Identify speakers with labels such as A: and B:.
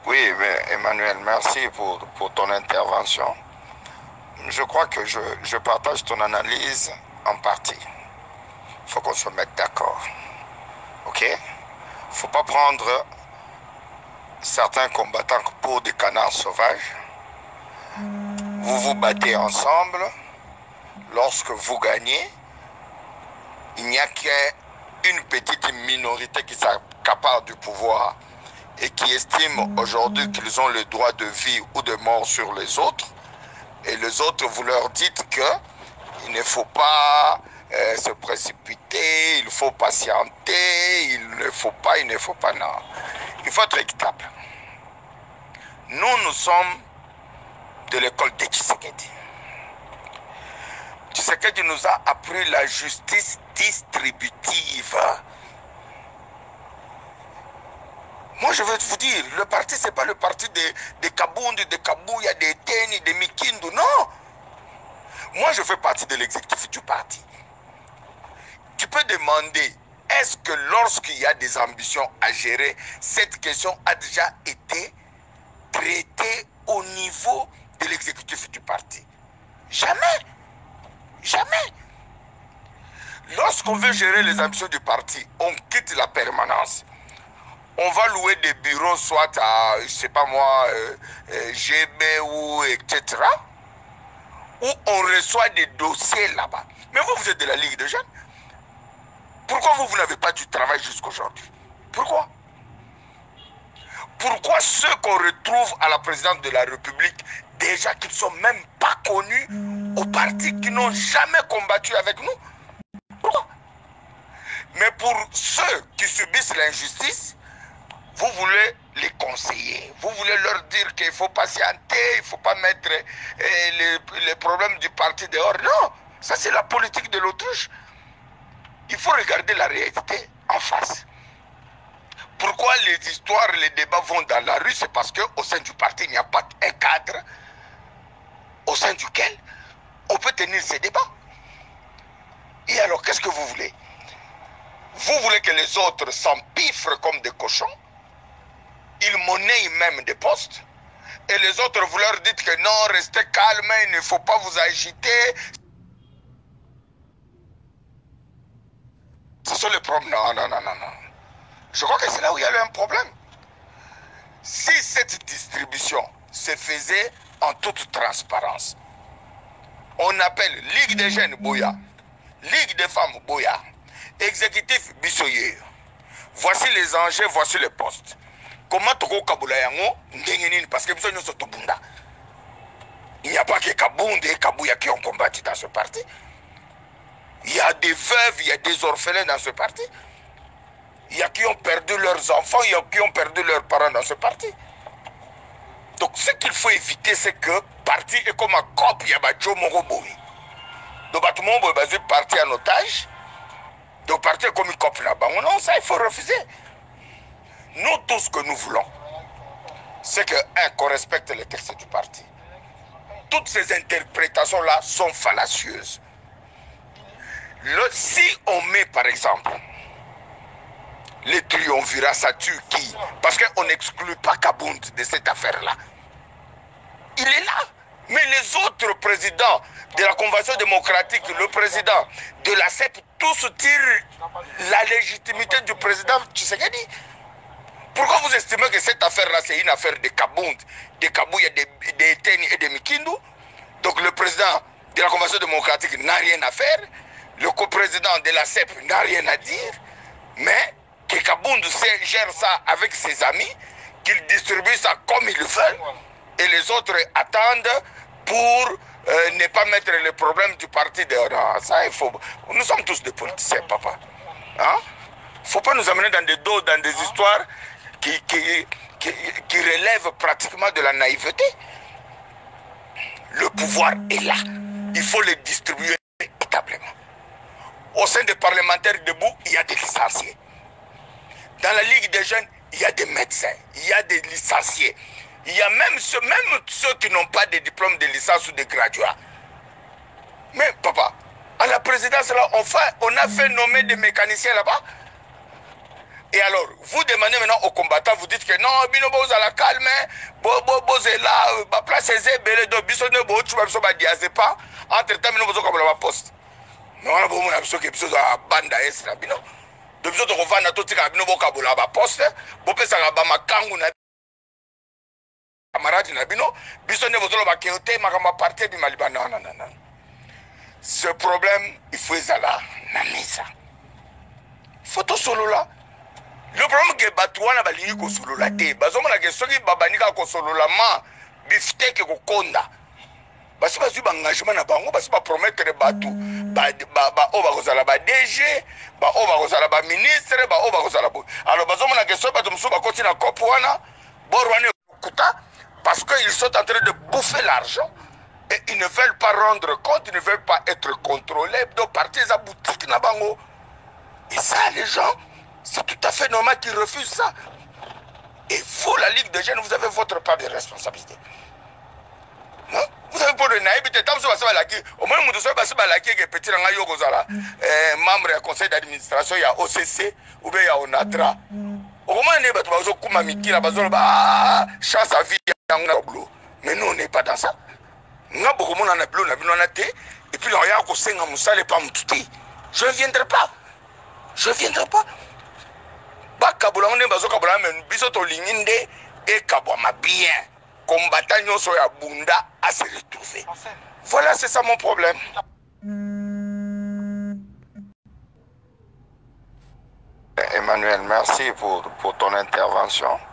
A: Oui, mais Emmanuel, merci pour ton intervention. Je crois que je partage ton analyse en partie. Il faut qu'on se mette d'accord. OK? Il ne faut pas prendre certains combattants pour des canards sauvages. Vous vous battez ensemble. Lorsque vous gagnez, il n'y a qu'une petite minorité qui s'accapare du pouvoir et qui estime aujourd'hui qu'ils ont le droit de vie ou de mort sur les autres. Et les autres, vous leur dites qu'il ne faut pas se précipiter, il faut patienter, il ne faut pas, non. Il faut être équitable. Nous sommes de l'école de Tshisekedi. Tshisekedi nous a appris la justice distributive. Moi, je vais vous dire, le parti, ce n'est pas le parti de Kabound, de Kabouya, de Teni, de Mikindu, non. Moi, je fais partie de l'exécutif du parti. Tu peux demander, est-ce que lorsqu'il y a des ambitions à gérer, cette question a déjà été traitée au niveau de l'exécutif du parti? Jamais. Jamais. Lorsqu'on veut gérer les ambitions du parti, on quitte la permanence. On va louer des bureaux, soit à, je ne sais pas moi, GB ou etc. Où on reçoit des dossiers là-bas. Mais vous, vous êtes de la Ligue des jeunes. Pourquoi vous n'avez pas du travail jusqu'aujourd'hui? Pourquoi? Pourquoi ceux qu'on retrouve à la présidence de la République, déjà qu'ils ne sont même pas connus au parti, qui n'ont jamais combattu avec nous? Pourquoi? Mais pour ceux qui subissent l'injustice, vous voulez les conseiller, vous voulez leur dire qu'il faut patienter, il ne faut pas mettre les problèmes du parti dehors. Non, ça c'est la politique de l'autruche. Il faut regarder la réalité en face. Pourquoi les histoires, les débats vont dans la rue? C'est parce qu'au sein du parti, il n'y a pas un cadre au sein duquel on peut tenir ces débats. Et alors, qu'est-ce que vous voulez? Vous voulez que les autres s'empiffrent comme des cochons? Ils monnaient même des postes. Et les autres, vous leur dites que non, restez calme, il ne faut pas vous agiter. Ce sont les problèmes. Non, non, non, non, non. Je crois que c'est là où il y a un problème. Si cette distribution se faisait en toute transparence, on appelle Ligue des jeunes Boya, Ligue des femmes Boya, exécutif Bissoyer. Voici les enjeux, voici les postes. Comment Toko Kabula Yango, parce que il n'y a pas que Kabound et Kabouya qui ont combattu dans ce parti. Il y a des veuves, il y a des orphelins dans ce parti. Il y a qui ont perdu leurs enfants, il y a qui ont perdu leurs parents dans ce parti. Donc ce qu'il faut éviter, c'est que parti est comme un cop, il y a Badjo Moroboui. Donc tout le monde est parti en otage. Donc parti est comme un cop là-bas. Non, ça il faut refuser. Nous, tout ce que nous voulons, c'est que, qu'on respecte les textes du parti. Toutes ces interprétations-là sont fallacieuses. Si on met, par exemple, les triumvirats, ça tue qui? Parce qu'on n'exclut pas Kabound de cette affaire-là. Il est là. Mais les autres présidents de la Convention démocratique, le président de la CEP, tous tirent la légitimité du président Tshisekedi. Pourquoi vous estimez que cette affaire-là, c'est une affaire de Kabound, de Kabouya, de Teni et de Mikindu? Donc le président de la Convention démocratique n'a rien à faire, le coprésident de la CEP n'a rien à dire, mais que Kabound gère ça avec ses amis, qu'il distribue ça comme il le veut, et les autres attendent pour ne pas mettre le problème du parti dehors. Ça, il faut. Nous sommes tous des politiciens, papa. Hein? Il ne faut pas nous amener dans des dos, dans des histoires qui relèvent pratiquement de la naïveté. Le pouvoir est là. Il faut le distribuer équitablement. Au sein des parlementaires debout, il y a des licenciés. Dans la Ligue des jeunes, il y a des médecins, il y a des licenciés. Il y a même ceux qui n'ont pas de diplôme de licence ou de graduat. Mais papa, à la présidence, là, on a fait nommer des mécaniciens là-bas. Et alors, vous demandez maintenant aux combattants, vous dites que non, bino boz à la calme, boz est là, ma place est belle, donc biso ne bo tu vas biso ba diazepa, entre temps bino bozo comme la poste. Mais on a beau mon biso que biso da banda est là bino. Donc biso to kovanda to tika bino boka bola ba poste, bo pesa ba makangu na camarade na bino, biso ne bozo ba keote makamba parti bi maliba non. Ce problème, il faut ezala na mesa. Photo solo là. Le problème que Batouana va lier au solo la té. Bazomona que ceux qui babanika ko solo la ma bifteke ko konda. Basi basu engagement na bango basi ba promettre batu ba o ba kozala ba DG, ba o ba kozala ba ministre, ba o ba kozala bo. Alors bazomona que ceux batu musu ba koti na kopo wana, borwane kuta parce qu'ils sont en train de bouffer l'argent et ils ne veulent pas rendre compte, ils ne veulent pas être contrôlés. Donc partir à boutique na bango. Et ça les gens c'est tout à fait normal qu'ils refusent ça. Et vous, la Ligue des jeunes, vous avez votre part de responsabilité. Non? Vous avez pour le naïveté, tant que vous avez au moins vous avez que petit membre du conseil d'administration, il y a OCC ou bien il y a ONATRA. Au moins, on est chance à vie. Mais nous, on n'est pas dans ça. Nous avons beaucoup de monde et puis on a je ne viendrai pas. Je ne viendrai pas. Bien. Combattant soya bunda à se retrouver. Voilà, c'est ça mon problème. Emmanuel, merci pour ton intervention.